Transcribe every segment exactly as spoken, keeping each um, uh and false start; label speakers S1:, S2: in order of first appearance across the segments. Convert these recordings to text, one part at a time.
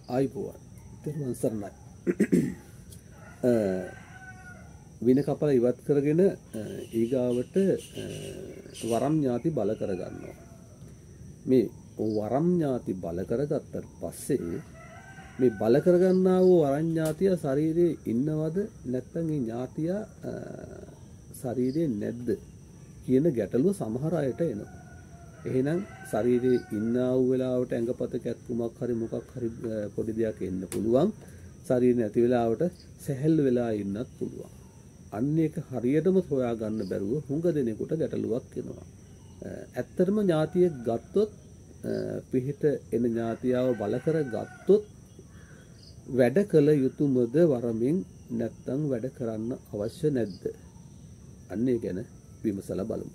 S1: ආයිපුවන් තෙරුවන් සරණයි. වින කපල ඉවත් කරගෙන ඊගාවට වරම් ඥාති බල කරගන්නවා. මේ වරම් ඥාති බල කරගත්තට පස්සේ මේ බල කරගන්නා වූ වරම් ඥාතිය ශරීරයේ ඉන්නවද නැත්නම් ඒ ඥාතිය ශරීරයේ නැද්ද කියන ගැටලුව සමහර අයට එනවා. එහෙනම් ශරීරයේ ඉන්නා වූ වෙලාවට ඇඟපත කැක්කුමක් හරි මොකක් හරි පොඩි දෙයක් එන්න පුළුවන්. ශරීරය නැති වෙලාවට සැහැල්ලු වෙලා ඉන්නත් පුළුවන්. අන්න ඒක හරියටම හොයා ගන්න බැරුව හුඟ දෙනෙකුට ගැටලුවක් එනවා. ඇත්තටම ඥාතියෙක් ගත්තොත් පිහිට එන ඥාතියව බල කර ගත්තොත් වැඩ කළ යුතුමද වරමින් නැත්නම් වැඩ කරන්න අවශ්‍ය නැද්ද? අන්න ඒ ගැන විමසලා බලමු.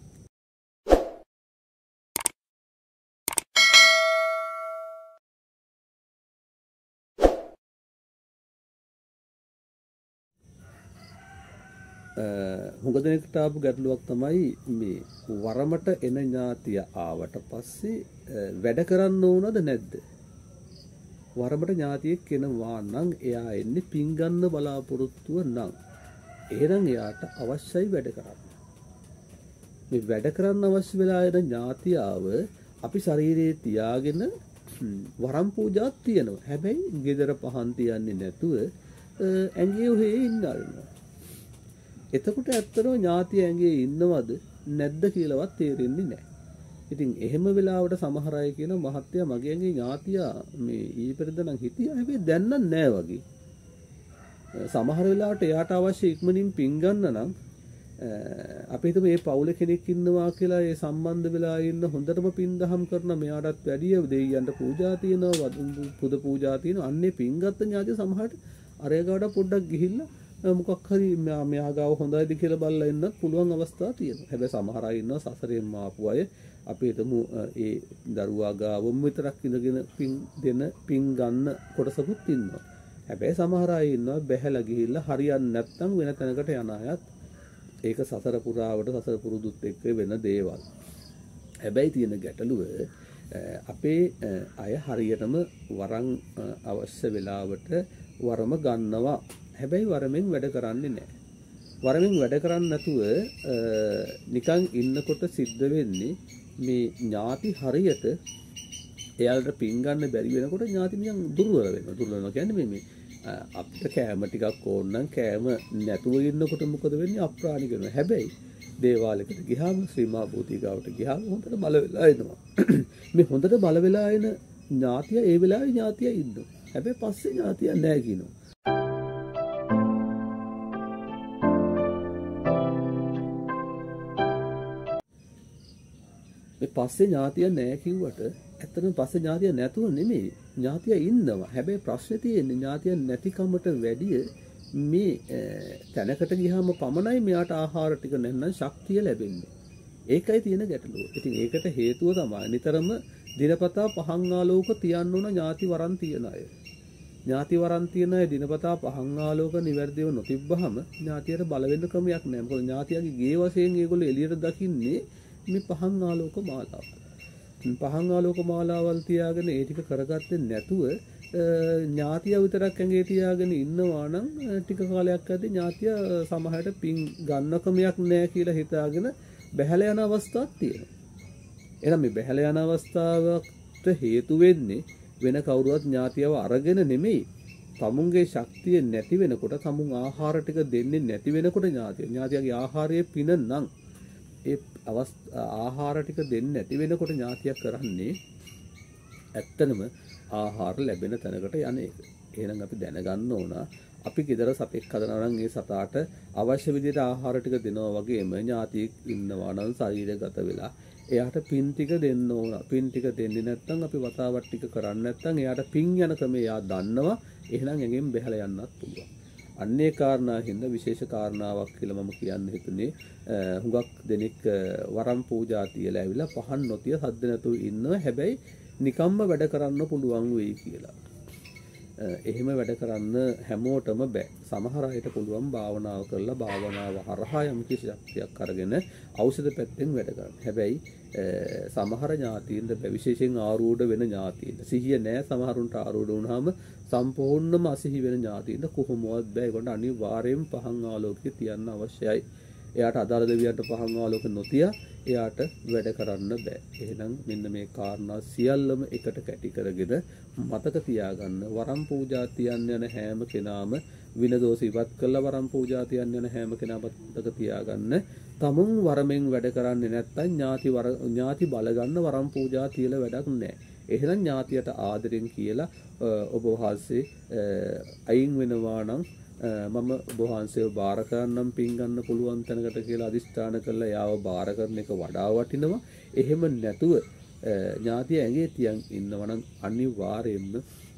S1: හුඟ දෙනෙක්ට ආපු ගැටලුවක් තමයි මේ වරමට එන ඥාතිය ආවට පස්සේ වැඩ කරන්න ඕනද නැද්ද? වරමට ඥාතියෙක් එනවා නම් එයා එන්නේ පින් ගන්න බලාපොරොත්තුව නම් එහෙනම් එයාට අවශ්‍යයි වැඩ කරන්න. මේ වැඩ කරන්න අවශ්‍ය වෙලා එන ඥාතියාව අපි ශරීරයේ තියාගෙන වරම් පූජාවක් තියෙනවා. හැබැයි ගෙදර පහන් තියන්නේ නැතුව ඇඟේ ඔහේ ඉන්නවා. එතකොට ඇත්තටම ඥාතිය ඇඟේ ඉන්නවද නැද්ද කියලාවත් තේරෙන්නේ නැහැ. ඉතින් එහෙම වෙලාවට සමහර අය කියන මහත්තයා මගේ ඇඟේ ඥාතියා මේ ඊපෙරද නම් හිටියා හැබැයි දැන් නම් නැහැ වගේ. සමහර වෙලාවට එයාට අවශ්‍ය ඉක්මනින් පින් ගන්න නම් අපි හිතමු මේ පවුලේ කෙනෙක් ඉන්නවා කියලා ඒ සම්බන්ධ වෙලා ඉන්න හොඳටම පින් දහම් කරන මෙයාටත් වැඩිය දෙවියන්ට පූජා තියෙනවා පුද පූජා තියෙනවා අන්නේ පින් ගත්ත ඥාතිය සමහරට අරය ගාඩ පොඩ්ඩක් ගිහිල්ලා මොකක් හරි මෙයා ගාව හොඳයිද කියලා බලලා ඉන්නත් පුළුවන් අවස්ථා තියෙනවා. හැබැයි සමහර අය ඉන්නවා සසරෙන්ම ආපු අය අපි හිතමු ඒ දරුවා ගාවම විතරක් ඉඳගෙන පින් දෙන පින් ගන්න කොටසකුත් ඉන්නවා. හැබැයි සමහර අය ඉන්නවා බැහැලා ගිහිල්ලා හරියන්නේ නැත්නම් වෙන තැනකට යන අයත් ඒක සසර පුරාවට සසර පුරුදුත් එක්ක වෙන දේවල්. හැබැයි තියෙන ගැටලුව අපේ අය හරියටම වරන් අවශ්‍ය වෙලාවට වරම ගන්නවා. හැබැයි වරමෙන් වැඩ කරන්නේ නැහැ. වරමෙන් වැඩ කරන්නේ නැතුව නිකන් ඉන්නකොට සිද්ධ වෙන්නේ මේ ඥාති හරියට එයාලට පින් ගන්න බැරි වෙනකොට ඥාති නිකන් දුර්වල වෙනවා. දුර්වල වෙනවා කියන්නේ මේ මේ අපිට කෑම ටිකක් ඕන නම් කෑම නැතුව ඉන්නකොට මොකද වෙන්නේ? අප්‍රාණික වෙනවා. හැබැයි දේවාලයකට ගියාම ශ්‍රීමා බෝධිගාවට ගියාම හොඳට බල වෙලා එනවා. මේ හොඳට බල වෙලා එන ඥාතිය ඒ වෙලාවේ ඥාතිය ඉන්නවා. හැබැයි පස්සේ ඥාතිය නැහැ කියනවා. මේ පස්සේ ඥාතිය නැහැ කිව්වට ඇත්තටම පස්සේ ඥාතිය නැතුව නෙමෙයි ඥාතිය ඉන්නවා. හැබැයි ප්‍රශ්නේ තියෙන්නේ ඥාතිය නැතිකමට වැඩිය මේ තැනකට ගියාම පමණයි මෙයාට ආහාර ටික නැත්නම් ශක්තිය ලැබෙන්නේ. ඒකයි තියෙන ගැටලුව. ඉතින් ඒකට හේතුව තමයි නිතරම දිනපතා පහන් ආලෝක තියන්න ඕන ඥාති වරන් තියන අය. ඥාති වරන් තියන අය දිනපතා පහන් ආලෝක නිවැරදිව නොතිබ්බහම ඥාතියට බල වෙන්න ක්‍රමයක් නැහැ. මොකද ඥාතියගේ ගේ වශයෙන් ඒගොල්ලෝ එළියට දකින්නේ මේ පහන් ආලෝක මාලාව. පහන් ආලෝක මාලාවල් තියාගෙන ඒ ටික කරගත්තේ නැතුව ඥාතිය විතරක් ඇඟේ තියාගෙන ඉන්නවා නම් ටික කාලයක් ඇද්දී ඥාතිය සමහරට පින් ගන්න ක්‍රමයක් නැහැ කියලා හිතාගෙන බැහැලා යන අවස්ථාවක් තියෙනවා. එහෙනම් මේ බැහැලා යන අවස්ථාවට හේතු වෙන්නේ වෙන කවුරුවත් ඥාතියව අරගෙන නෙමෙයි. තමුන්ගේ ශක්තිය නැති වෙනකොට තමුන් ආහාර ටික දෙන්නේ නැති වෙනකොට ඥාතිය. ඥාතියගේ ආහාරයේ පින නම් ඒ ආහාර ටික දෙන්නේ නැති වෙනකොට ඥාතියක් කරන්නේ ඇත්තනම ආහාර ලැබෙන තැනකට යන එක. එහෙනම් අපි දැනගන්න ඕන අපි ගෙදර සතෙක් හදනවා නම් ඒ සතාට අවශ්‍ය විදිහට ආහාර ටික දෙනවා වගේම ඥාතියෙක් ඉන්නවා නම් ශරීරගත වෙලා එයාට පින් ටික දෙන්න ඕන. පින් ටික දෙන්නේ නැත්නම් අපි වතාවක් ටික කරන්නේ නැත්නම් එයාට පින් යන ක්‍රමය එයා දන්නවා. එහෙනම් ඇඟෙන් බැහැලා යන්නත් පුළුවන්. අන්නේ කාරණා හින්දා විශේෂ කාරණාවක් කියලා මම කියන්න හිතුනේ හුඟක් දෙනෙක් වරම් පූජා තියලා ඇවිල්ලා පහන් නොතිය සද්ද නැතුව ඉන්නවා. හැබැයි නිකම්ම වැඩ කරන්න පුළුවන් වෙයි කියලා. එහෙම වැඩ කරන්න හැමෝටම බෑ. සමහර අයට පුළුවන් භාවනාව කරලා භාවනාව හරහා යම් කිසි ශක්තියක් අරගෙන ඖෂධ පැත්තෙන් වැඩ කරන්න. හැබැයි සමහර ඥාතීන්ට විශේෂයෙන් ආරූඪ වෙන ඥාතීන්ට සිහිය නැහැ සමහරුන්ට ආරූඪ වුණාම සම්පූර්ණම අසිහි වෙන ඥාතීන්ට කොහොමවත් බෑ ඒකට අනිවාර්යෙන් පහන් ආලෝකය තියන්න අවශ්‍යයි. එයාට අදාළ දෙවියන්ට පහන් ආලෝක නොතිය එයාට වැඩ කරන්න බෑ. එහෙනම් මෙන්න මේ කාරණා සියල්ලම එකට කැටි කරගෙන මතක තියාගන්න වරම් පූජා තියන්න යන හැම කෙනාම විනදෝෂ ඉවත් කළා වරම් පූජා තියන්න යන හැම කෙනාම මතක තියාගන්න තමුන් වරමෙන් වැඩ කරන්නේ නැත්නම් ඥාති වර ඥාති බල ගන්න වරම් පූජා තියලා වැඩක් නැහැ. එහෙනම් ඥාතියට ආදරෙන් කියලා ඔබ වහන්සේ අයින් වෙනවා නම් මම ඔබ වහන්සේව බාර කරන්නම් පින් ගන්න පුළුවන් තැනකට කියලා අදිස්ථාන කරලා යාව බාර කරන එක වඩා වටිනවා. එහෙම නැතුව ඥාතිය ඇඟේ තියන් ඉන්නවනම් අනිවාර්යයෙන්ම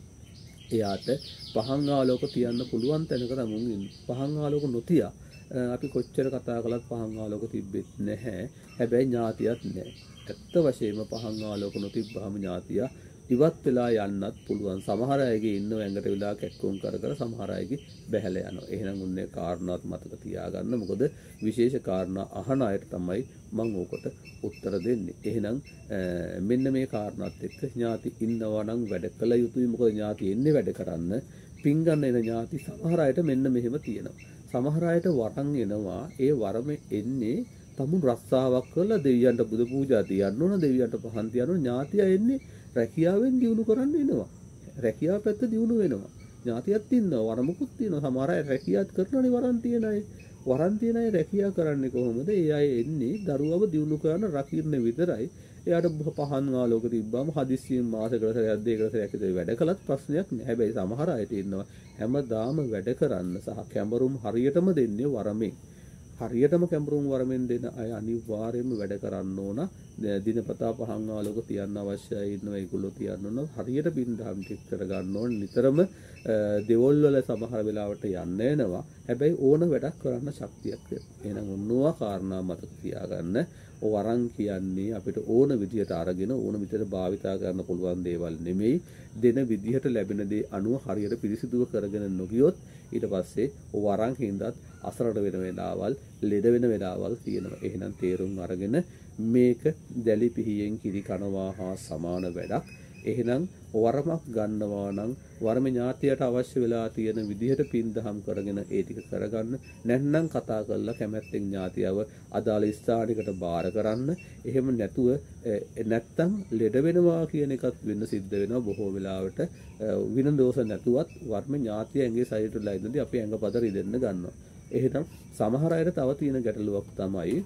S1: එයාට පහන් ආලෝක තියන්න පුළුවන් තැනක තමුන් ඉන්න. පහන් ආලෝක නොතියා අපි කොච්චර කතා කළත් පහන් ආලෝක තිබෙත් නැහැ. හැබැයි ඥාතියක් නැහැ. ඇත්ත වශයෙන්ම පහන් ආලෝක නොතිබ්බාම ඥාතිය ඉවත් වෙලා යන්නත් පුළුවන්. සමහර අයගේ ඉන්නව ඇඟට වෙලා කැක්කුම් කර කර සමහර අයගේ බැහැලා යනවා. එහෙනම් උන්නේ කාරණාත් මතක තියාගන්න. මොකද විශේෂ කාරණා අහන අයට තමයි මම ඕකට උත්තර දෙන්නේ. එහෙනම් මෙන්න මේ කාරණාත් එක්ක ඥාති ඉන්නවා නම් වැඩ කළ යුතුයි. මොකද ඥාති එන්නේ වැඩ කරන්න. පින් ගන්න එන ඥාති සමහර අයට මෙන්න මෙහෙම තියෙනවා. සමහර අයට වරන් එනවා. ඒ වරම එන්නේ තමුන් රස්සාවක් කරලා දෙවියන්ට බුදු පූජා තියන්න ඕන දෙවියන්ට පහන් තියන්න ඕන ඥාතිය එන්නේ රැකියාවෙන් දියුණු කරන්න එනවා. රැකියාව පැත්ත දියුණු වෙනවා. ඥාතියක් ඉන්නවා වරමුකුත් තියෙනවා. සමහර අය රැකියාත් කරනවානේ වරන් තියන අය. වරන් තියන අය රැකියාව කරන්නේ කොහොමද? ඒ අය එන්නේ දරුවව දියුණු කරන රකින්න විතරයි. එයාට පහන් ආලෝක තිබ්බාම හදිස්සියෙන් මාසෙකට සැරයක් දෙකකට සැරයක් විතර වැඩ කළත් ප්‍රශ්නයක් නෑ. හැබැයි සමහර අයට ඉන්නවා හැමදාම වැඩ කරන්න සහ කැමරුම් හරියටම දෙන්නේ වරමෙන්. හරියටම කැමරුම් වරමෙන් දෙන අය අනිවාර්යයෙන්ම වැඩ කරන්න ඕන. දිනපතා පහන් ආලෝක තියන්න අවශ්‍යයි ඉන්නවා ඒගොල්ලෝ තියන්න ඕන. හරියට බින්දාම් ටික කර ගන්න ඕන. නිතරම දෙවොල් වල සමහර වෙලාවට යන්න එනවා. හැබැයි ඕන වැඩක් කරන්න ශක්තියක් තියෙනවා. එහෙනම් ඔන්නවා කාරණා මතක තියාගන්න. වරන් කියන්නේ අපිට ඕන විදිහට අරගෙන ඕන විදිහට භාවිතා කරන්න පුළුවන් දේවල් නෙමෙයි. දෙන විදිහට ලැබෙන දේ අනුව හරියට පිරිසිදුව කරගෙන නොගියොත් ඊට පස්සේ වරන් හින්දාත් අසරණ වෙන වෙලාවල් ලෙඩ වෙන වෙලාවල් තියෙනවා. එහෙනම් තේරුම් අරගෙන මේක දැලි පිහියෙන් කිරි කනවා හා සමාන වැඩක්. එහෙනම් වරමක් ගන්නවා නම් වරම ඥාතියට අවශ්‍ය වෙලා තියෙන විදිහට පින් දහම් කරගෙන ඒ ටික කරගන්න. නැත්නම් කතා කරලා කැමැත්තෙන් ඥාතියව අදාළ ස්ථානිකට බාර කරන්න. එහෙම නැතුව නැත්තම් ලෙඩ වෙනවා කියන එකත් වෙන්න සිද්ධ වෙනවා බොහෝ වෙලාවට. විනදෝෂ නැතුවත් වර්ම ඥාතිය ඇඟේ සයිඩ්ලා ඉඳන්දී අපි ඇඟපත රිදෙන්න ගන්නවා. එහෙනම් සමහර අයට තව තියෙන ගැටලුවක් තමයි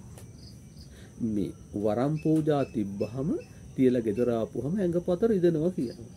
S1: මේ වරම් පූජා තිබ්බහම තියලා ගෙදර ආපුවම ඇඟපත රිදෙනවා කියනවා.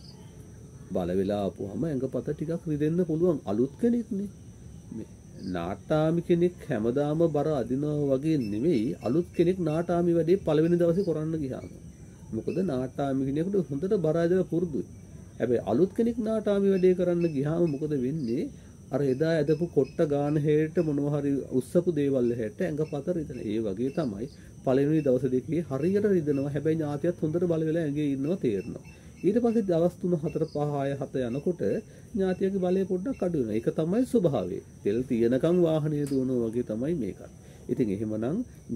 S1: බල වෙලා ආපුවම ඇඟපත ටිකක් රිදෙන්න පුළුවන්. අලුත් කෙනෙක්නේ. මේ නාටාමි කෙනෙක් හැමදාම බර අදිනවා වගේ නෙමෙයි. අලුත් කෙනෙක් නාටාමි වැඩේ පළවෙනි දවසේ කරන්න ගියාම. මොකද නාටාමි කෙනෙකුට හොඳට බර අදලා පුරුදුයි. හැබැයි අලුත් කෙනෙක් නාටාමි වැඩේ කරන්න ගියාම මොකද වෙන්නේ? අර එදා ඇදපු කොට්ට ගාන හේට මොනවා හරි උස්සපු දේවල් හැට ඇඟපත රිදෙන. ඒ වගේ තමයි පළවෙනි දවස් දෙකේ හරියට රිදෙනවා. හැබැයි ඥාතියත් හොඳට බල වෙලා ඇඟේ ඉන්නවා තේරෙනවා. ඊට පස්සේ දවස් තුන හතර පහ හය හත යනකොට ඥාතියගේ බලය පොඩ්ඩක් අඩු වෙනවා. ඒක තමයි ස්වභාවය. තෙල් තියෙනකන් වාහනේ දුවනවා වගේ තමයි මේකත්. ඉතින් එහෙමනම්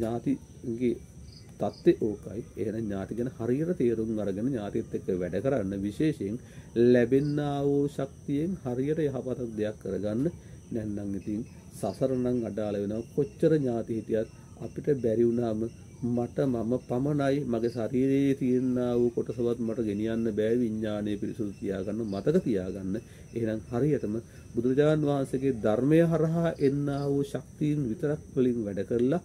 S1: ඥාතිගේ තත්ත්වය ඕකයි. එහෙනම් ඥාති ගැන හරියට තේරුම් අරගෙන ඥාතිත් එක්ක වැඩ කරන්න විශේෂයෙන් ලැබෙන්නා වූ ශක්තියෙන් හරියට යහපත් දෙයක් කරගන්න. නැත්නම් ඉතින් සසර නම් අඩාල වෙනවා. කොච්චර ඥාති හිටියත් අපිට බැරි වුණාම මට මම පමණයි මගේ ශරීරයේ තියෙනා වූ කොටසවත් මට ගෙනියන්න බෑ. විඥානයේ පිරිසුදු තියාගන්න මතක තියාගන්න. එහෙනම් හරියටම බුදුරජාණන් වහන්සේගේ ධර්මය හරහා එන්නා වූ ශක්තියින් විතරක් වලින් වැඩ කරලා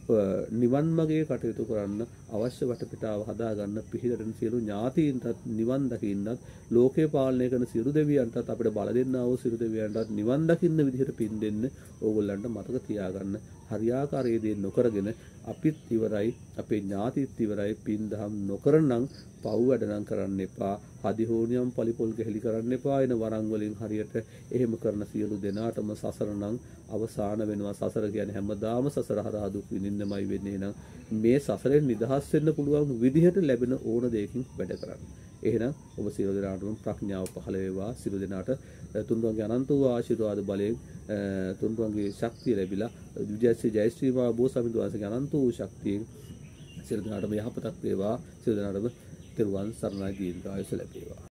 S1: නිවන් මාර්ගයේ කටයුතු කරන්න අවශ්‍ය වටපිටාව හදාගන්න පිළිදෙන සියලු ඥාතීන්ටත් නිවන් දකින්නත් ලෝකේ පාලනය කරන සියලු දෙවියන්ටත් අපිට බල දෙන්නා වූ සියලු දෙවියන්ටත් නිවන් දකින්න විදිහට පින් දෙන්න ඕගොල්ලන්ට මතක තියාගන්න. හරියාකාරයේ දේ නොකරගෙන අපිත් ඉවරයි අපේ ඥාතිත් ඉවරයි පින් දහම් නොකරනම් පව් වැඩනම් කරන්න එපා. හදිහෝනියම් පලිපොල් ගහලි කරන්න එපා. එන වරන් වලින් හරියට එහෙම කරන සියලු දෙනාටම සසර නම් අවසාන වෙනවා. සසර කියන්නේ හැමදාම සසර හරහා දුක් විඳින්නමයි වෙන්නේ. එහෙනම් මේ සසරෙන් නිදහස් වෙන්න පුළුවන් විදිහට ලැබෙන ඕන දෙයකින් වැඩ කරන්න. එහෙනම් ඔබ සියලු දෙනාටම ප්‍රඥාව පහළ වේවා. සියලු දෙනාට තුන්වන්ගේ අනන්ත වූ ආශිර්වාද බලයෙන් තුන්වන්ගේ ශක්තිය ලැබිලා විජයශ්‍රී ජයශ්‍රී මා බෝසත්මිඳු වාසගේ අනන්ත වූ ශක්තියෙන් සියලු දෙනාටම යහපතක් වේවා. සියලු දෙනාටම තෙරුවන් සරණයි දීර්ඝායුෂ ලැබේවා.